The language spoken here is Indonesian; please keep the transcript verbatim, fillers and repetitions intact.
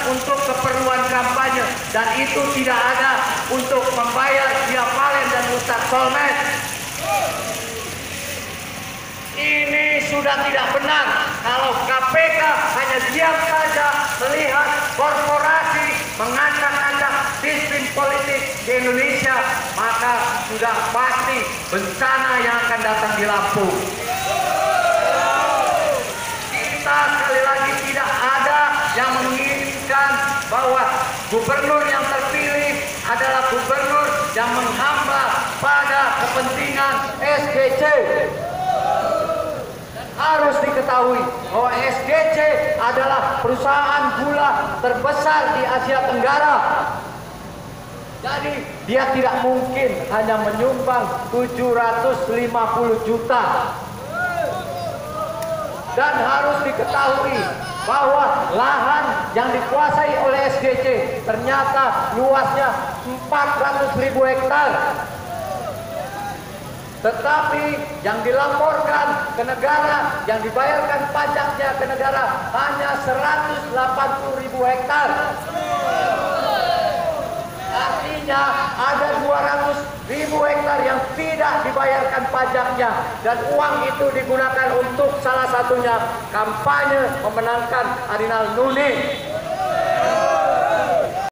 untuk keperluan kampanye, dan itu tidak ada untuk membayar via valen dan Ustaz Solmed. Ini sudah tidak benar. Kalau K P K hanya diam saja melihat korporasi mengacak-acak sistem politik di Indonesia, maka sudah pasti bencana yang akan datang di Lampung. Kita sekali lagi tidak ada yang menginginkan bahwa gubernur yang terpilih adalah gubernur yang menghambat pada kepentingan S G C. Harus diketahui bahwa S G C adalah perusahaan gula terbesar di Asia Tenggara. Jadi dia tidak mungkin hanya menyumbang tujuh ratus lima puluh juta. Dan harus diketahui bahwa lahan yang dikuasai oleh S G C ternyata luasnya empat ratus ribu hektar. Tetapi yang dilaporkan ke negara, yang dibayarkan pajaknya ke negara hanya seratus delapan puluh ribu hektar. Artinya ada dua ratus ribu hektar yang tidak dibayarkan pajaknya, dan uang itu digunakan untuk salah satunya kampanye memenangkan Arinal Nuni.